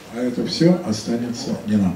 а это все останется не нам.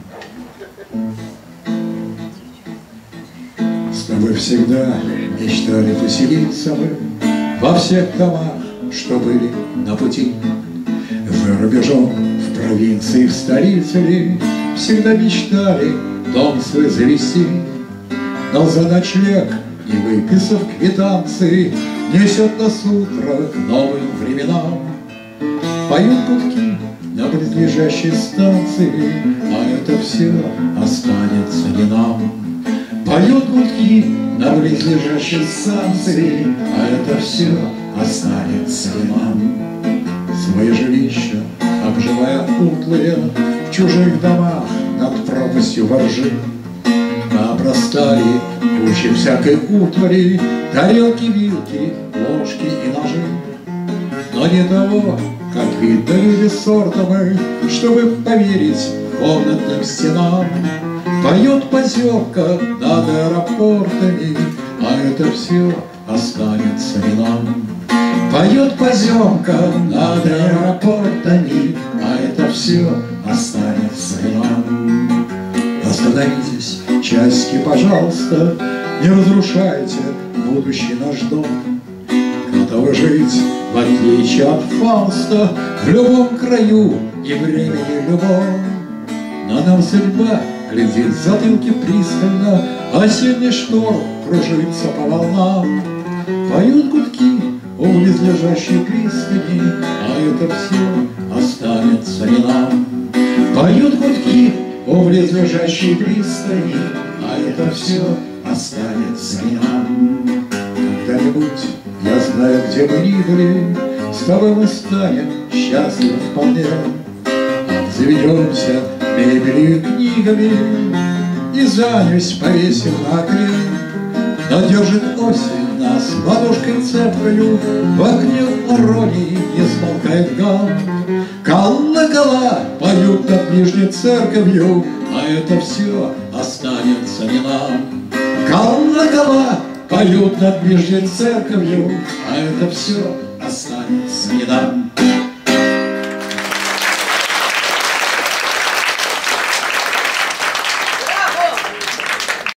С тобой всегда мечтали поселиться мы во всех домах, что были на пути. За рубежом, в провинции, в столице ли, всегда мечтали дом свой завести. Но за ночлег, не выписав квитанции, несет нас утро к новым временам. Поют гудки на близлежащей станции, а это все останется не нам. Поют гудки на близлежащей станции, а это все останется не нам. Свои жилища, обживая утлые, в чужих домах над пропастью воржи, обрастали кучи всякой утвари, тарелки, вилки, ложки и ножи. Но не того, как видно люди сорта мы, чтобы поверить комнатным стенам. Поет поземка над аэропортами, а это все останется не нам. Поет поземка над аэропортами, а это все останется не нам. Остановитесь, часики, пожалуйста, не разрушайте будущий наш дом. Готовы жить, в отличие от Фауста, в любом краю и времени любом. На нам судьба глядит в затылке пристально, осенний шторм кружится по волнам. Поют гудки у близлежащей пристани, а это все останется не нам. Поют гудки у близлежащей пристани, а это все останется не нам. Когда-нибудь, я знаю, где мы ни были, с тобой мы станем счастливы вполне. Обзаведемся мебелью и книгами и занавесь повесим на окне. Но держит осень нас ладошкой цепкою, в окне иронии не смолкает гам. Колокола поют над нижней церковью, а это все останется не нам. Колокола поют над нижней церковью, а это все останется не нам.